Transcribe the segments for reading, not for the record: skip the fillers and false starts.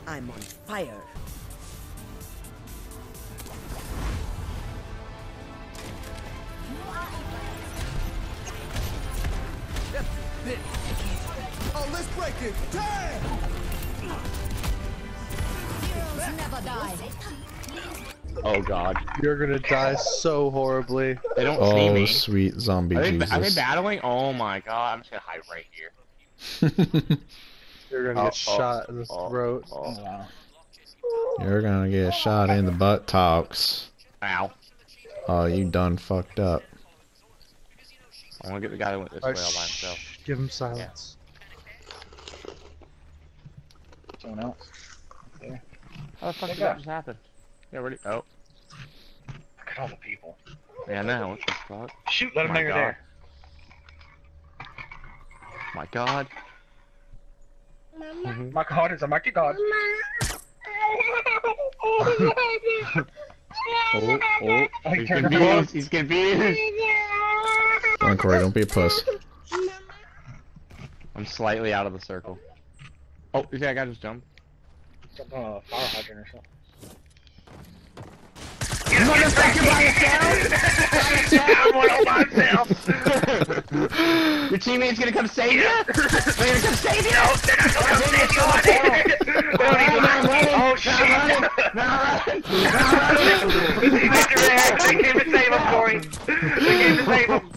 I'm on fire. Oh, let's break it! Damn! Heroes never die. Oh god. You're gonna die so horribly. They don't see me. Oh, sweet zombie Are they Jesus. battling? Oh my god, I'm just gonna hide right here. You're gonna get shot in the throat. Wow. You're gonna get shot in the buttocks. Ow. Oh, you done fucked up. I wanna get the guy that went this way all by himself. Give him silence. Someone else. Okay. How the fuck did that just happen? Yeah, ready? Oh. Look at all the people. Yeah, now what the fuck? Shoot, let them know you're there. My god. My god is a mighty god. Oh, he's confused. He's confused. Come on, Corey, don't be a puss. I'm slightly out of the circle. Oh, you think I got just jump? Something on a fire hydrant or something. Motherfucker by yourself! Your teammate's gonna come save you? They're gonna come save you? No, they're not gonna come save you! Oh shit! They came to save him, Corey! They came to save him!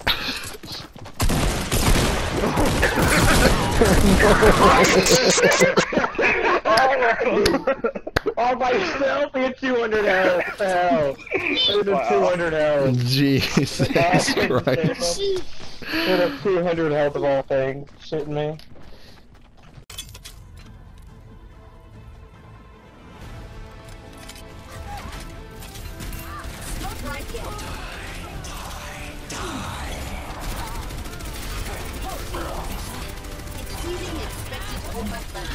All by yourself, you had 200 health. Hell. You had 200 health. Jesus Christ. You had 200 health of all things. Shitting me. Exceeding expected Tubasplat.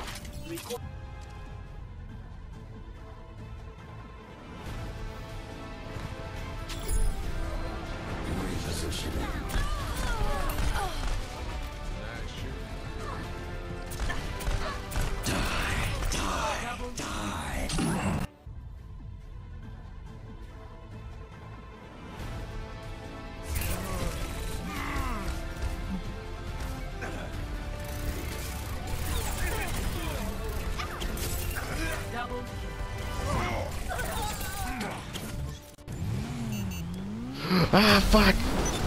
Ah, fuck!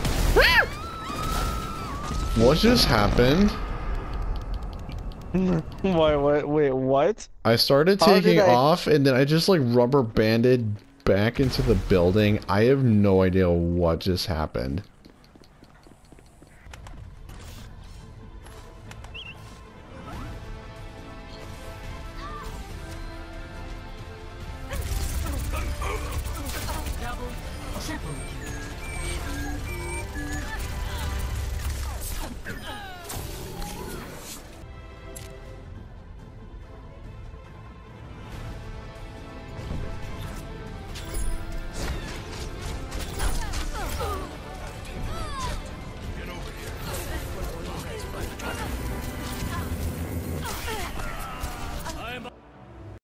What just happened? Wait, what? I started taking off and then I just like rubber banded back into the building. I have no idea what just happened.